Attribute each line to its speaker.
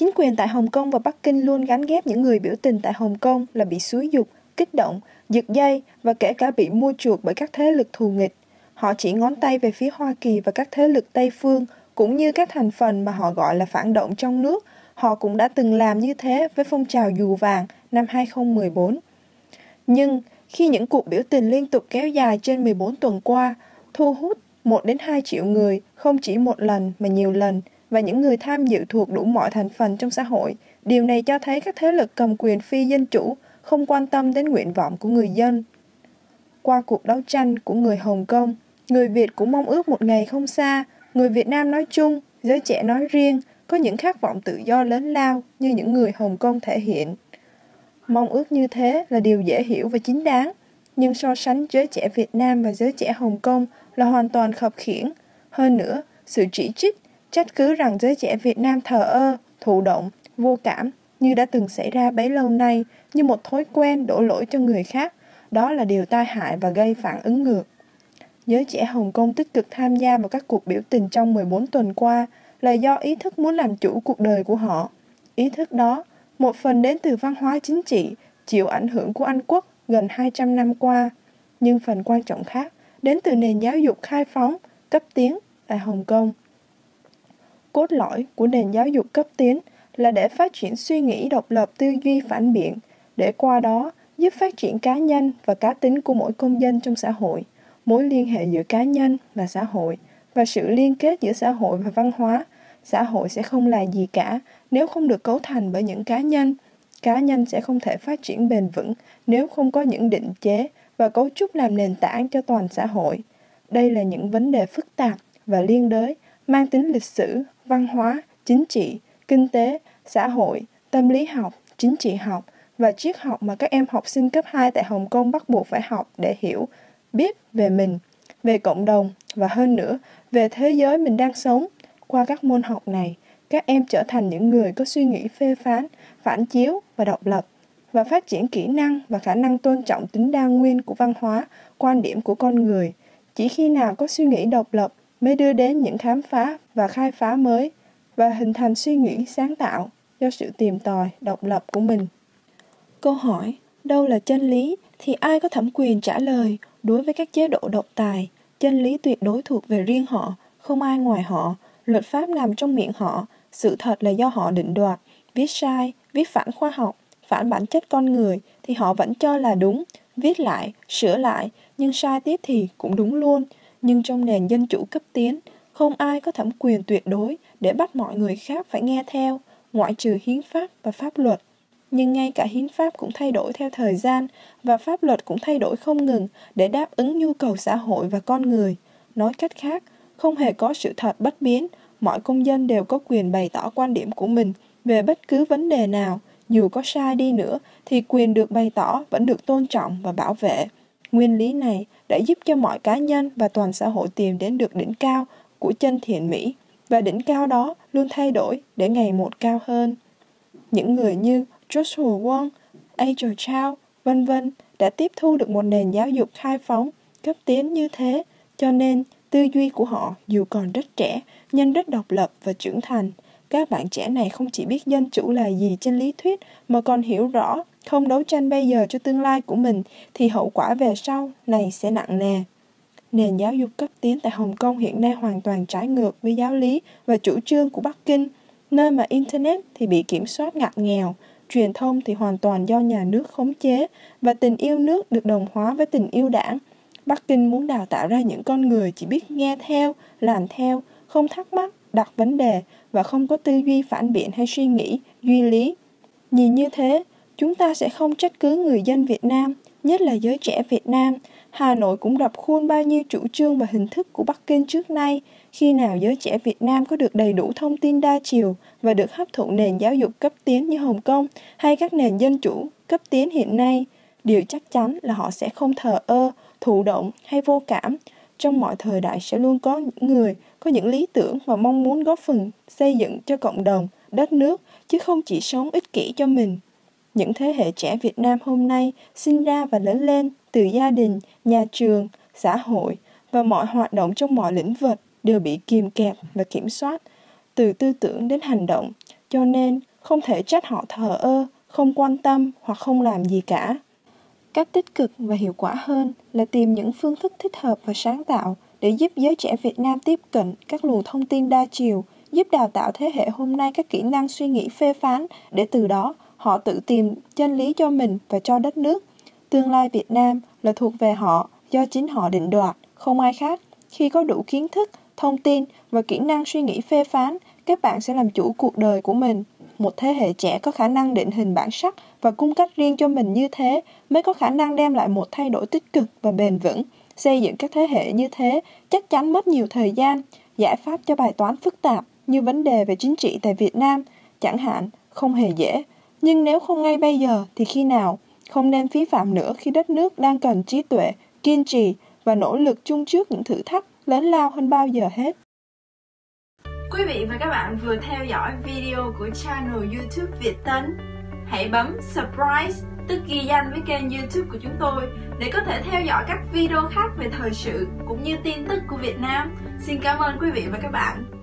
Speaker 1: Chính quyền tại Hồng Kông và Bắc Kinh luôn gắn ghép những người biểu tình tại Hồng Kông là bị xúi giục, kích động, giật dây và kể cả bị mua chuộc bởi các thế lực thù nghịch. Họ chỉ ngón tay về phía Hoa Kỳ và các thế lực Tây phương, cũng như các thành phần mà họ gọi là phản động trong nước. Họ cũng đã từng làm như thế với phong trào Dù Vàng năm 2014. Nhưng khi những cuộc biểu tình liên tục kéo dài trên 14 tuần qua, thu hút 1 đến 2 triệu người không chỉ một lần mà nhiều lần, và những người tham dự thuộc đủ mọi thành phần trong xã hội, điều này cho thấy các thế lực cầm quyền phi dân chủ không quan tâm đến nguyện vọng của người dân. Qua cuộc đấu tranh của người Hồng Kông, người Việt cũng mong ước một ngày không xa, người Việt Nam nói chung, giới trẻ nói riêng, có những khát vọng tự do lớn lao như những người Hồng Kông thể hiện. Mong ước như thế là điều dễ hiểu và chính đáng, nhưng so sánh giới trẻ Việt Nam và giới trẻ Hồng Kông là hoàn toàn khập khiễng. Hơn nữa, sự chỉ trích, trách cứ rằng giới trẻ Việt Nam thờ ơ, thụ động, vô cảm như đã từng xảy ra bấy lâu nay, như một thói quen đổ lỗi cho người khác, đó là điều tai hại và gây phản ứng ngược. Giới trẻ Hồng Kông tích cực tham gia vào các cuộc biểu tình trong 14 tuần qua là do ý thức muốn làm chủ cuộc đời của họ. Ý thức đó, một phần đến từ văn hóa chính trị, chịu ảnh hưởng của Anh Quốc gần 200 năm qua, nhưng phần quan trọng khác đến từ nền giáo dục khai phóng, cấp tiến tại Hồng Kông. Cốt lõi của nền giáo dục cấp tiến là để phát triển suy nghĩ độc lập, tư duy phản biện, để qua đó giúp phát triển cá nhân và cá tính của mỗi công dân trong xã hội, mối liên hệ giữa cá nhân và xã hội, và sự liên kết giữa xã hội và văn hóa. Xã hội sẽ không là gì cả nếu không được cấu thành bởi những cá nhân. Cá nhân sẽ không thể phát triển bền vững nếu không có những định chế và cấu trúc làm nền tảng cho toàn xã hội. Đây là những vấn đề phức tạp và liên đới, mang tính lịch sử, văn hóa, chính trị, kinh tế, xã hội, tâm lý học, chính trị học và triết học mà các em học sinh cấp 2 tại Hồng Kông bắt buộc phải học để hiểu, biết về mình, về cộng đồng và hơn nữa, về thế giới mình đang sống. Qua các môn học này, các em trở thành những người có suy nghĩ phê phán, phản chiếu và độc lập, và phát triển kỹ năng và khả năng tôn trọng tính đa nguyên của văn hóa, quan điểm của con người. Chỉ khi nào có suy nghĩ độc lập mới đưa đến những khám phá và khai phá mới và hình thành suy nghĩ sáng tạo do sự tìm tòi độc lập của mình. Câu hỏi, đâu là chân lý thì ai có thẩm quyền trả lời? Đối với các chế độ độc tài, chân lý tuyệt đối thuộc về riêng họ, không ai ngoài họ. Luật pháp nằm trong miệng họ, sự thật là do họ định đoạt. Viết sai, viết phản khoa học, phản bản chất con người thì họ vẫn cho là đúng. Viết lại, sửa lại, nhưng sai tiếp thì cũng đúng luôn. Nhưng trong nền dân chủ cấp tiến, không ai có thẩm quyền tuyệt đối để bắt mọi người khác phải nghe theo, ngoại trừ hiến pháp và pháp luật. Nhưng ngay cả hiến pháp cũng thay đổi theo thời gian và pháp luật cũng thay đổi không ngừng để đáp ứng nhu cầu xã hội và con người. Nói cách khác, không hề có sự thật bất biến, mọi công dân đều có quyền bày tỏ quan điểm của mình về bất cứ vấn đề nào, dù có sai đi nữa thì quyền được bày tỏ vẫn được tôn trọng và bảo vệ. Nguyên lý này đã giúp cho mọi cá nhân và toàn xã hội tìm đến được đỉnh cao của chân thiện mỹ, và đỉnh cao đó luôn thay đổi để ngày một cao hơn. Những người như Joshua Wong, Angel Chow, vân vân đã tiếp thu được một nền giáo dục khai phóng, cấp tiến như thế, cho nên tư duy của họ dù còn rất trẻ nhưng rất độc lập và trưởng thành. Các bạn trẻ này không chỉ biết dân chủ là gì trên lý thuyết mà còn hiểu rõ không đấu tranh bây giờ cho tương lai của mình thì hậu quả về sau này sẽ nặng nề. Nền giáo dục cấp tiến tại Hồng Kông hiện nay hoàn toàn trái ngược với giáo lý và chủ trương của Bắc Kinh, nơi mà Internet thì bị kiểm soát ngặt nghèo, truyền thông thì hoàn toàn do nhà nước khống chế và tình yêu nước được đồng hóa với tình yêu đảng. Bắc Kinh muốn đào tạo ra những con người chỉ biết nghe theo, làm theo, không thắc mắc, đặt vấn đề và không có tư duy phản biện hay suy nghĩ, duy lý. Nhìn như thế, chúng ta sẽ không trách cứ người dân Việt Nam, nhất là giới trẻ Việt Nam. Hà Nội cũng rập khuôn bao nhiêu chủ trương và hình thức của Bắc Kinh trước nay. Khi nào giới trẻ Việt Nam có được đầy đủ thông tin đa chiều và được hấp thụ nền giáo dục cấp tiến như Hồng Kông hay các nền dân chủ cấp tiến hiện nay, điều chắc chắn là họ sẽ không thờ ơ, thụ động hay vô cảm. Trong mọi thời đại sẽ luôn có những người có những lý tưởng và mong muốn góp phần xây dựng cho cộng đồng, đất nước, chứ không chỉ sống ích kỷ cho mình. Những thế hệ trẻ Việt Nam hôm nay sinh ra và lớn lên từ gia đình, nhà trường, xã hội và mọi hoạt động trong mọi lĩnh vực đều bị kìm kẹp và kiểm soát, từ tư tưởng đến hành động. Cho nên, Không thể trách họ thờ ơ, không quan tâm hoặc không làm gì cả. Cách tích cực và hiệu quả hơn là tìm những phương thức thích hợp và sáng tạo để giúp giới trẻ Việt Nam tiếp cận các luồng thông tin đa chiều, giúp đào tạo thế hệ hôm nay các kỹ năng suy nghĩ phê phán để từ đó họ tự tìm chân lý cho mình và cho đất nước. Tương lai Việt Nam là thuộc về họ, do chính họ định đoạt, không ai khác. Khi có đủ kiến thức, thông tin và kỹ năng suy nghĩ phê phán, các bạn sẽ làm chủ cuộc đời của mình. Một thế hệ trẻ có khả năng định hình bản sắc và cung cách riêng cho mình như thế mới có khả năng đem lại một thay đổi tích cực và bền vững. Xây dựng các thế hệ như thế chắc chắn mất nhiều thời gian. Giải pháp cho bài toán phức tạp như vấn đề về chính trị tại Việt Nam, chẳng hạn, không hề dễ. Nhưng nếu không ngay bây giờ thì khi nào? Không nên phí phạm nữa khi đất nước đang cần trí tuệ, kiên trì và nỗ lực chung trước những thử thách lớn lao hơn bao giờ hết.
Speaker 2: Quý vị và các bạn vừa theo dõi video của channel YouTube Việt Tấn. Hãy bấm subscribe, tức ghi danh với kênh YouTube của chúng tôi để có thể theo dõi các video khác về thời sự cũng như tin tức của Việt Nam. Xin cảm ơn quý vị và các bạn.